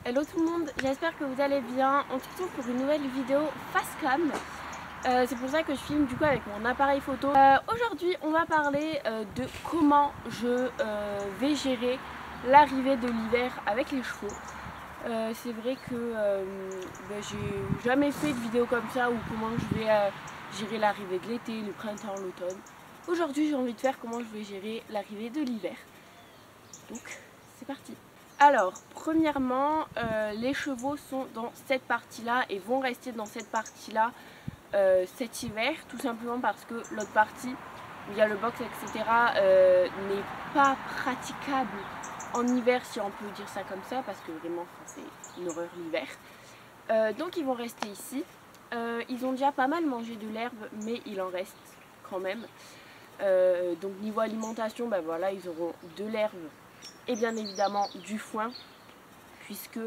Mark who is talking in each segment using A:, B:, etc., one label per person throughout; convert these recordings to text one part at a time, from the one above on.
A: Hello tout le monde, j'espère que vous allez bien. On se retrouve pour une nouvelle vidéo face cam. C'est pour ça que je filme du coup avec mon appareil photo. Aujourd'hui on va parler de comment je vais gérer l'arrivée de l'hiver avec les chevaux. C'est vrai que j'ai jamais fait de vidéo comme ça ou comment je vais gérer l'arrivée de l'été, le printemps, l'automne. Aujourd'hui j'ai envie de faire comment je vais gérer l'arrivée de l'hiver. Donc c'est parti. Alors, premièrement, les chevaux sont dans cette partie-là et vont rester dans cette partie-là cet hiver, tout simplement parce que l'autre partie, où il y a le box, etc., n'est pas praticable en hiver, si on peut dire ça comme ça, parce que vraiment, c'est une horreur l'hiver. Donc, ils vont rester ici. Ils ont déjà pas mal mangé de l'herbe, mais il en reste quand même. Donc, niveau alimentation, ben voilà, ils auront de l'herbe et bien évidemment du foin, puisque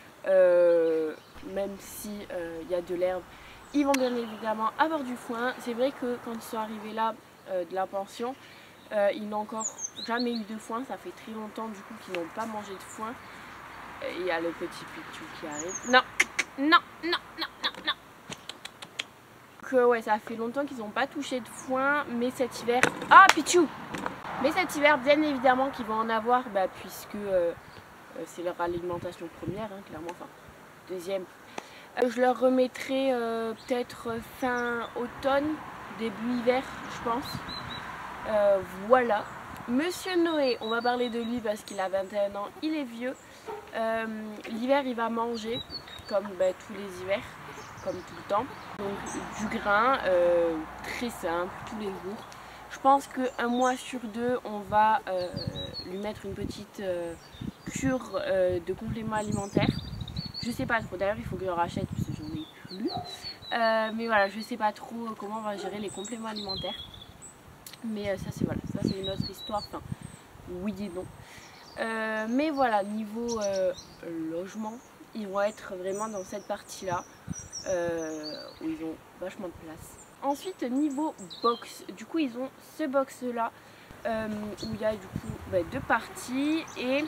A: même si y a de l'herbe, ils vont bien évidemment avoir du foin. C'est vrai que quand ils sont arrivés là de la pension, ils n'ont encore jamais eu de foin. Ça fait très longtemps du coup qu'ils n'ont pas mangé de foin. Il y a le petit Pichou qui arrive. Non, non, non, non, non, non. Donc ouais, ça fait longtemps qu'ils n'ont pas touché de foin, mais cet hiver... Ah, Pichou! Mais cet hiver, bien évidemment qu'ils vont en avoir, puisque c'est leur alimentation première, hein, clairement, enfin, deuxième. Je leur remettrai peut-être fin automne, début hiver, je pense. Voilà. Monsieur Noé, on va parler de lui parce qu'il a 21 ans, il est vieux. L'hiver, il va manger, comme tous les hivers, comme tout le temps. Donc du grain, très simple, tous les jours. Je pense qu'un mois sur deux, on va lui mettre une petite cure de compléments alimentaires. Je sais pas trop, d'ailleurs il faut que je rachète parce que j'en ai plus. Mais voilà, je sais pas trop comment on va gérer les compléments alimentaires. Mais ça c'est voilà, ça c'est une autre histoire. Enfin, oui et non. Mais voilà, niveau logement, ils vont être vraiment dans cette partie-là où ils ont vachement de place. Ensuite, niveau box, du coup, ils ont ce box-là où il y a du coup deux parties et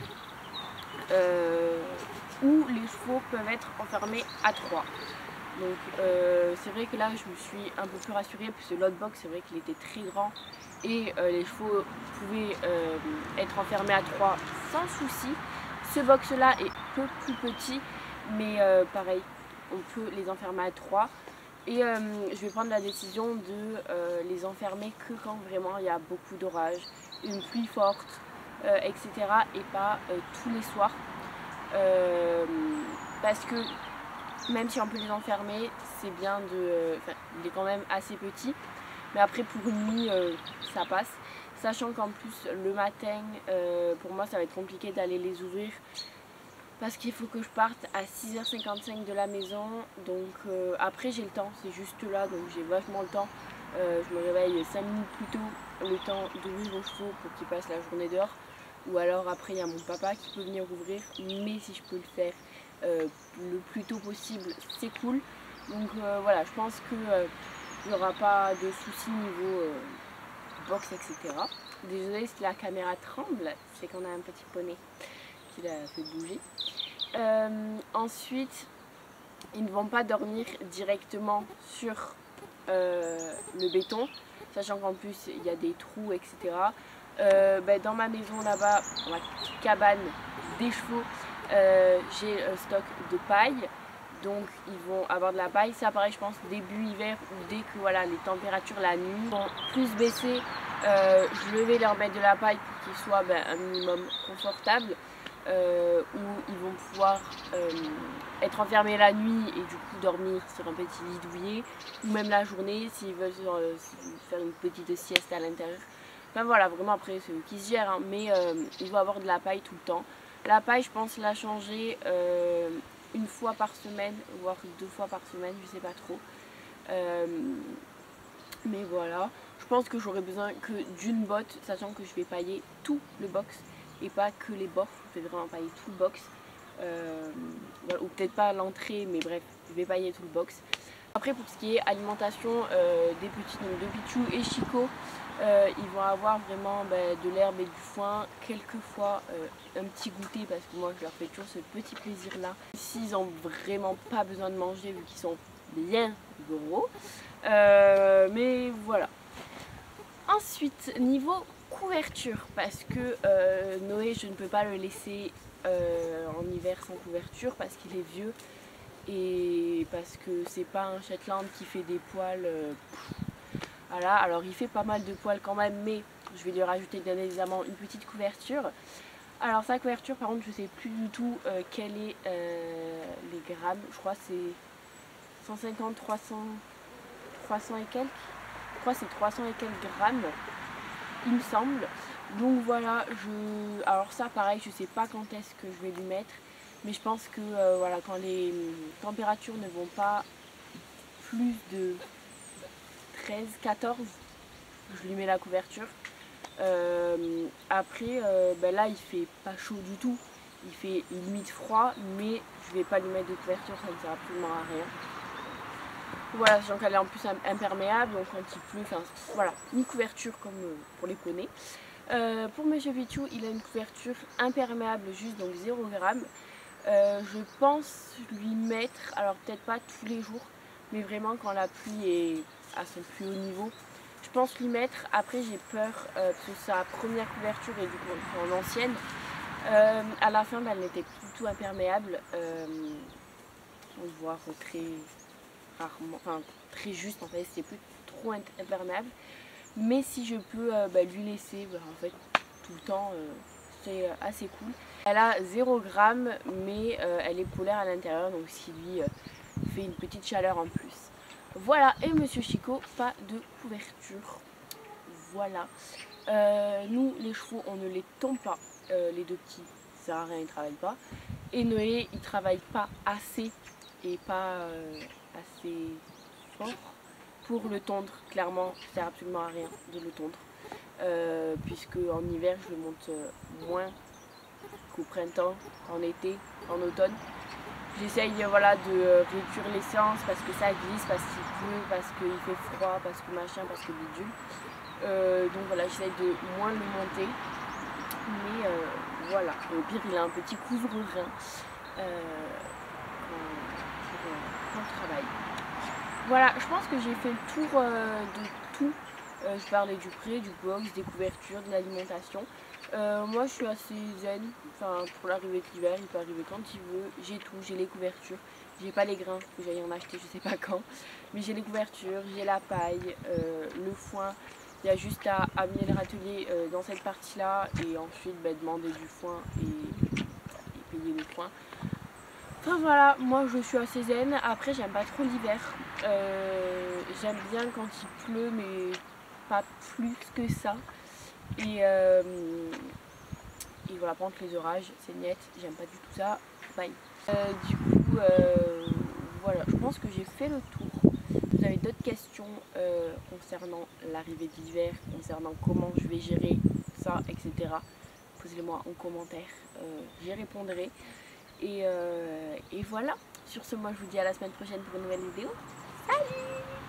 A: où les chevaux peuvent être enfermés à 3. Donc c'est vrai que là je me suis un peu plus rassurée parce que l'autre box c'est vrai qu'il était très grand et les chevaux pouvaient être enfermés à 3 sans souci. Ce box là est peu plus petit mais pareil on peut les enfermer à 3 et je vais prendre la décision de les enfermer que quand vraiment il y a beaucoup d'orage, une pluie forte, etc. et pas tous les soirs. Parce que même si on peut les enfermer, c'est bien de... il est quand même assez petit, mais après pour une nuit, ça passe. Sachant qu'en plus, le matin, pour moi, ça va être compliqué d'aller les ouvrir parce qu'il faut que je parte à 6h55 de la maison. Donc après, j'ai le temps, c'est juste là, donc j'ai vachement le temps. Je me réveille 5 minutes plus tôt, le temps d'ouvrir aux chevaux pour qu'ils passent la journée dehors. Ou alors après, il y a mon papa qui peut venir ouvrir, mais si je peux le faire le plus tôt possible, c'est cool. Donc voilà, je pense qu'il n'y aura pas de soucis niveau box, etc. Désolée si la caméra tremble, c'est qu'on a un petit poney qui l'a fait bouger. Ensuite, ils ne vont pas dormir directement sur le béton, sachant qu'en plus il y a des trous, etc. Dans ma maison là-bas, dans la petite cabane des chevaux, j'ai un stock de paille, donc ils vont avoir de la paille. Ça pareil je pense début hiver ou dès que voilà, les températures la nuit vont plus baisser, je vais leur mettre de la paille pour qu'ils soient un minimum confortables, où ils vont pouvoir être enfermés la nuit et du coup dormir sur un petit lit douillet, ou même la journée s'ils veulent faire une petite sieste à l'intérieur. Enfin voilà, vraiment après c'est eux qui se gèrent, hein, mais ils vont avoir de la paille tout le temps. La paille, je pense la changer une fois par semaine, voire 2 fois par semaine, je sais pas trop. Mais voilà, je pense que j'aurai besoin que d'une botte, sachant que je vais pailler tout le box et pas que les bords. Je vais vraiment pailler tout le box. Voilà, ou peut-être pas l'entrée, mais bref, je vais pailler tout le box. Après pour ce qui est alimentation des petits, donc de Pichou et Chico, ils vont avoir vraiment de l'herbe et du foin, quelquefois un petit goûter parce que moi je leur fais toujours ce petit plaisir là. S'ils n'ont vraiment pas besoin de manger vu qu'ils sont bien gros, mais voilà. Ensuite niveau couverture, parce que Noé je ne peux pas le laisser en hiver sans couverture parce qu'il est vieux et parce que c'est pas un Shetland qui fait des poils. Voilà, alors il fait pas mal de poils quand même, mais je vais lui rajouter bien évidemment une petite couverture. Alors sa couverture par contre je sais plus du tout quel est les grammes, je crois c'est 150, 300 et quelques, je crois c'est 300 et quelques grammes il me semble. Donc voilà, alors ça pareil je sais pas quand est-ce que je vais lui mettre, mais je pense que voilà, quand les températures ne vont pas plus de 13, 14, je lui mets la couverture. Après là il fait pas chaud du tout, il fait limite froid, mais je vais pas lui mettre de couverture, ça ne sert absolument à rien. Voilà, sachant qu'elle est en plus imperméable, donc quand il pleut, enfin voilà, une couverture comme pour les poneys. Pour Monsieur Pichou, il a une couverture imperméable juste, donc 0 g. Je pense lui mettre, alors peut-être pas tous les jours, mais vraiment quand la pluie est à son plus haut niveau, je pense lui mettre. Après j'ai peur, parce que sa première couverture et du coup en ancienne, à la fin elle n'était plus du tout imperméable, on le voit très rarement, enfin très juste en fait, c'est plus trop imperméable. Mais si je peux lui laisser en fait tout le temps, c'est assez cool. Elle a 0 g, mais elle est polaire à l'intérieur, donc ce qui lui fait une petite chaleur en plus. Voilà, et Monsieur Chico, pas de couverture. Voilà. Nous, les chevaux, on ne les tombe pas. Les deux petits, ça sert à rien, ils ne travaillent pas. Et Noé, il travaille pas assez et pas assez fort pour le tondre. Clairement, ça sert absolument à rien de le tondre. Puisque en hiver, je le monte moins qu'au printemps, en été, en automne. J'essaye voilà, de réduire l'essence parce que ça glisse, parce qu'il pleut, parce qu'il fait froid, parce que machin, parce que bidule. Donc voilà, j'essaye de moins le monter. Mais voilà, au pire il a un petit couvre-rein quand je travaille. Voilà, je pense que j'ai fait le tour de tout. Je parlais du pré, du box, des couvertures, de l'alimentation. Moi je suis assez zen, enfin pour l'arrivée de l'hiver, il peut arriver quand il veut. J'ai tout, j'ai les couvertures, j'ai pas les grains, faut que j'aille en acheter, je sais pas quand. Mais j'ai les couvertures, j'ai la paille, le foin. Il y a juste à amener le râtelier dans cette partie là et ensuite demander du foin et payer le foin. Enfin voilà, moi je suis assez zen. Après j'aime pas trop l'hiver, j'aime bien quand il pleut mais pas plus que ça. Et voilà, par contre les orages c'est net, j'aime pas du tout ça, bye. Du coup voilà, je pense que j'ai fait le tour. Vous avez d'autres questions concernant l'arrivée de l'hiver, concernant comment je vais gérer ça, etc. Posez-les-moi en commentaire, j'y répondrai. Et voilà, sur ce moi je vous dis à la semaine prochaine pour une nouvelle vidéo. Salut!